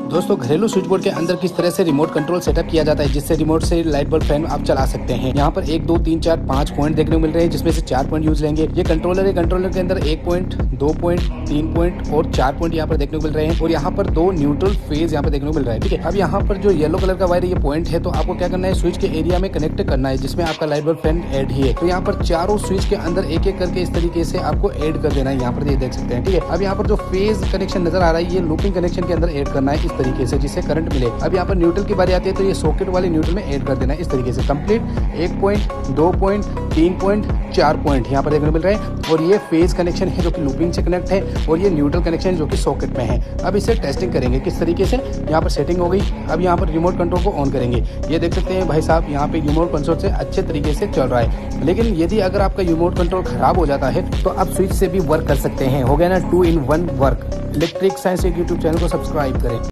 दोस्तों घरेलू switch board के अंदर किस तरह से रिमोट कंट्रोल सेटअप किया जाता है जिससे रिमोट से लाइट बल्ब फैन आप चला सकते हैं। यहाँ पर 1 2 3 4 5 पॉइंट देखने को मिल रहे हैं जिसमें से 4 पॉइंट यूज लेंगे। ये कंट्रोलर है, कंट्रोलर के अंदर 1 पॉइंट 2 पॉइंट 3 पॉइंट और 4 पॉइंट यहाँ पर देखने को मिल रहे हैं और यहाँ पर 2 न्यूट्रल फेज यहाँ पर देखने को मिल रहा है। ठीक है, अब यहाँ पर जो येलो कलर का वायर ये पॉइंट है तो आपको क्या करना है, स्विच के एरिया में कनेक्ट करना है जिसमें आपका लाइट बल्ब फैन ऐड ही है। तो यहाँ पर चारों स्विच के अंदर एक एक करके इस तरीके से आपको ऐड कर देना है। यहाँ पर ये देख सकते हैं। ठीक है, अब यहाँ पर जो फेज कनेक्शन नजर आ रहा है ये लूपिंग कनेक्शन के अंदर ऐड करना है इस तरीके से जिससे करंट मिले। अब यहाँ पर न्यूट्रल की बारी आती है तो ये सॉकेट वाले न्यूट्रल में ऐड कर देना है इस तरीके से। Complete 1 point 2 point 3 point 4 point यहाँ पर देखने को मिल रहे हैं और ये फेज कनेक्शन है जो कि लूपिंग से कनेक्ट है और ये न्यूट्रल कनेक्शन जो कि सॉकेट में है। अब इसे टेस्टिंग करेंगे किस तरीके से। यहाँ पर सेटिंग हो गई। अब यहाँ पर रिमोट कंट्रोल को ऑन करेंगे। ये देख सकते हैं भाई साहब यहाँ पे रिमोट कंट्रोल से अच्छे तरीके से चल रहा है। लेकिन यदि अगर आपका रिमोट कंट्रोल खराब हो जाता है तो आप स्विच से भी वर्क कर सकते हैं। हो गया ना 2 in 1 work. Electric science YouTube channel को सब्सक्राइब करें।